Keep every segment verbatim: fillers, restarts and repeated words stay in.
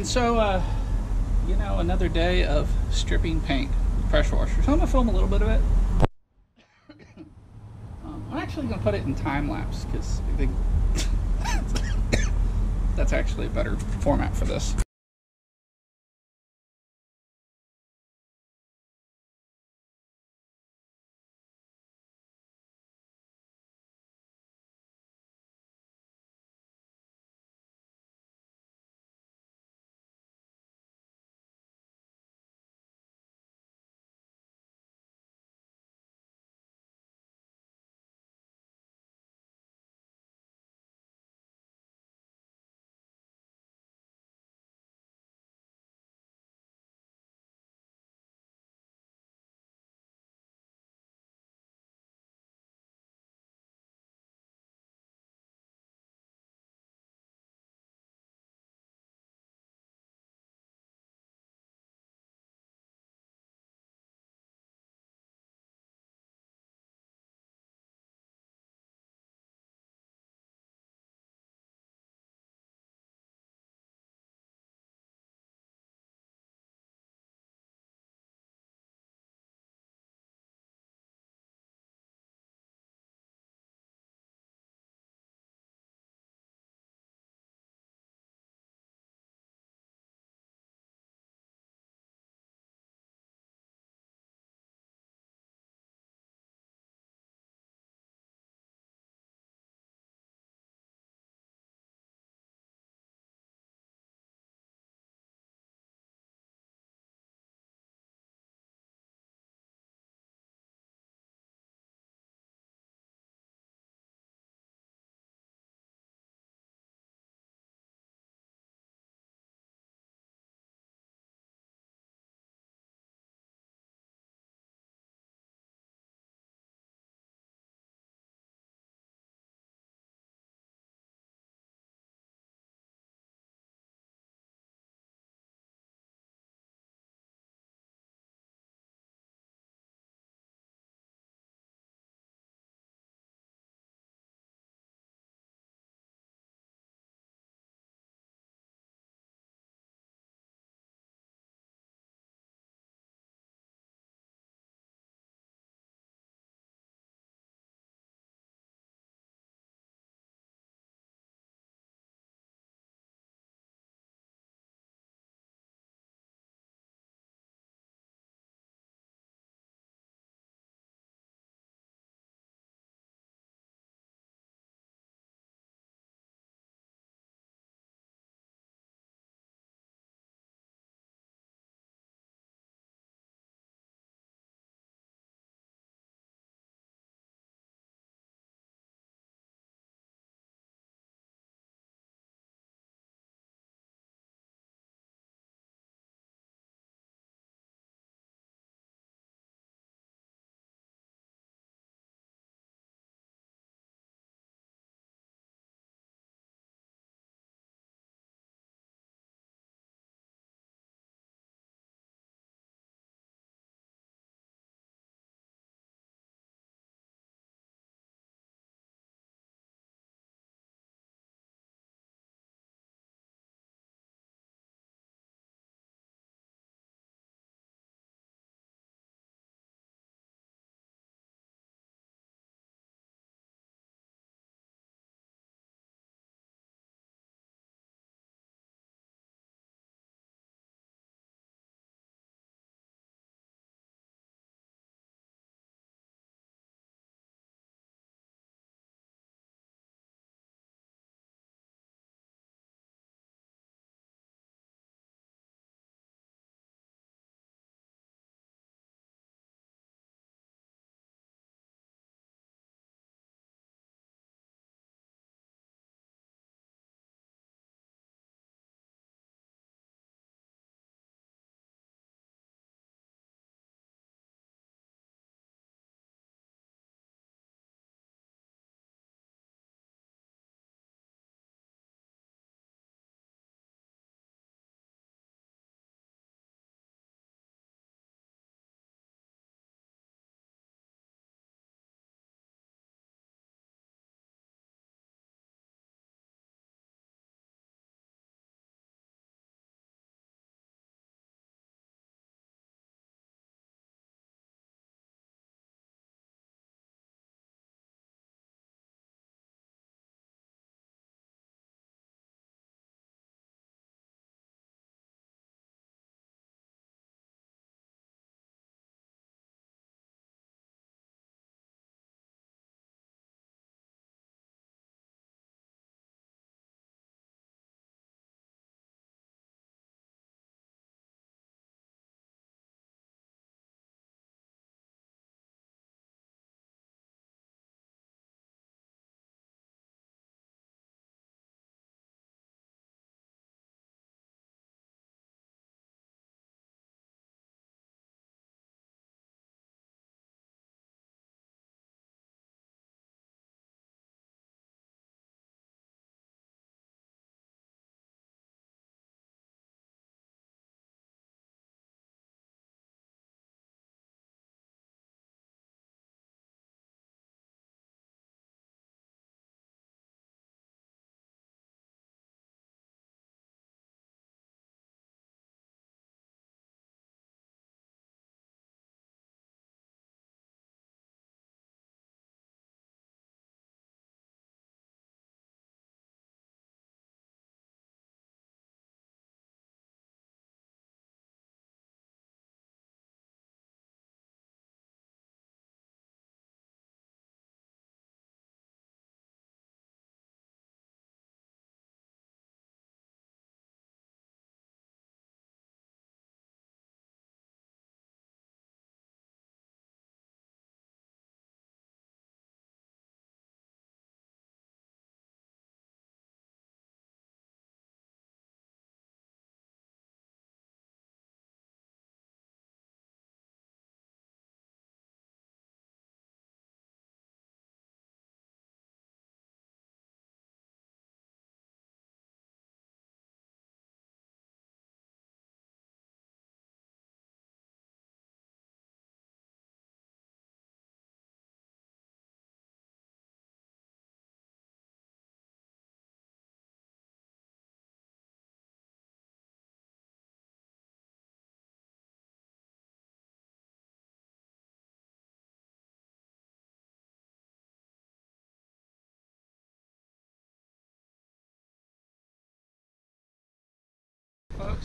So, uh, you know, another day of stripping paint, pressure washer. So I'm gonna film a little bit of it. Um, I'm actually gonna put it in time lapse because I think that's actually a better format for this.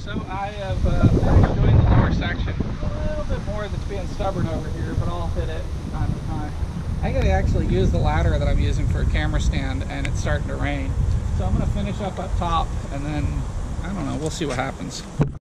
So I have uh, finished doing the lower section. A little bit more that's being stubborn over here, but I'll hit it from time to time. I gotta actually use the ladder that I'm using for a camera stand, and it's starting to rain. So I'm gonna finish up up top, and then, I don't know, we'll see what happens.